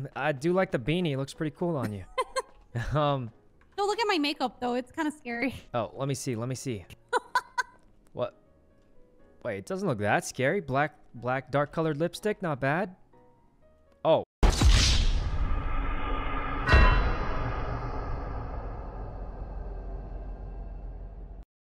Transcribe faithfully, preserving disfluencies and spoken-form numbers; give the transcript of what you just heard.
Um, I do like the beanie. It looks pretty cool on you. um. Don't look at my makeup though. It's kind of scary. Oh, let me see. Let me see. What? Wait, it doesn't look that scary. Black, black, dark colored lipstick. Not bad.